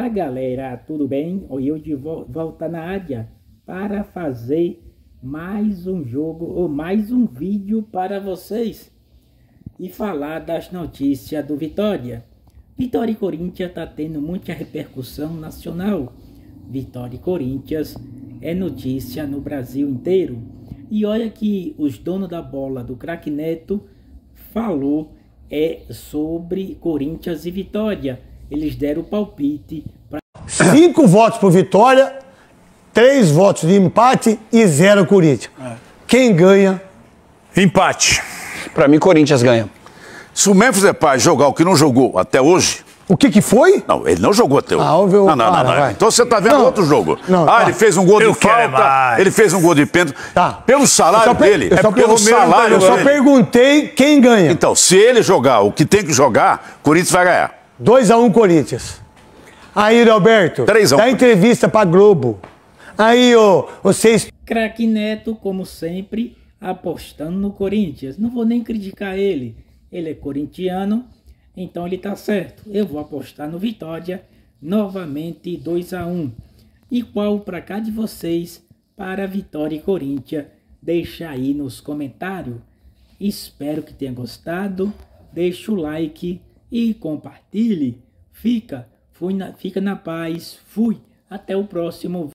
Olá galera, tudo bem? Hoje eu de volta na área para fazer mais um jogo ou mais um vídeo para vocês e falar das notícias do Vitória. Vitória e Corinthians está tendo muita repercussão nacional. Vitória e Corinthians é notícia no Brasil inteiro. E olha que os donos da bola do Craque Neto falou sobre Corinthians e Vitória. Eles deram o palpite para 5 votos por Vitória, 3 votos de empate e 0 Corinthians. Quem ganha? Empate. Pra mim, Corinthians ganha. Se o Memphis Depay jogar o que não jogou até hoje... O que foi? Não, ele não jogou até hoje. Não. Então você tá vendo outro jogo. Ele fez um gol de falta, ele fez um gol de pênalti. Tá. Pelo salário dele. Eu só perguntei quem ganha. Então, se ele jogar o que tem que jogar, Corinthians vai ganhar. 2-1 Corinthians. Aí, Alberto, 3-1. dá entrevista pra Globo. Aí, vocês... Craque Neto, como sempre, apostando no Corinthians. Não vou nem criticar ele. Ele é corintiano, então ele tá certo. Eu vou apostar no Vitória, novamente 2-1. E qual para cá de vocês para Vitória e Corinthians? Deixa aí nos comentários. Espero que tenha gostado. Deixa o like e compartilhe. Fica na paz. Fui. Até o próximo.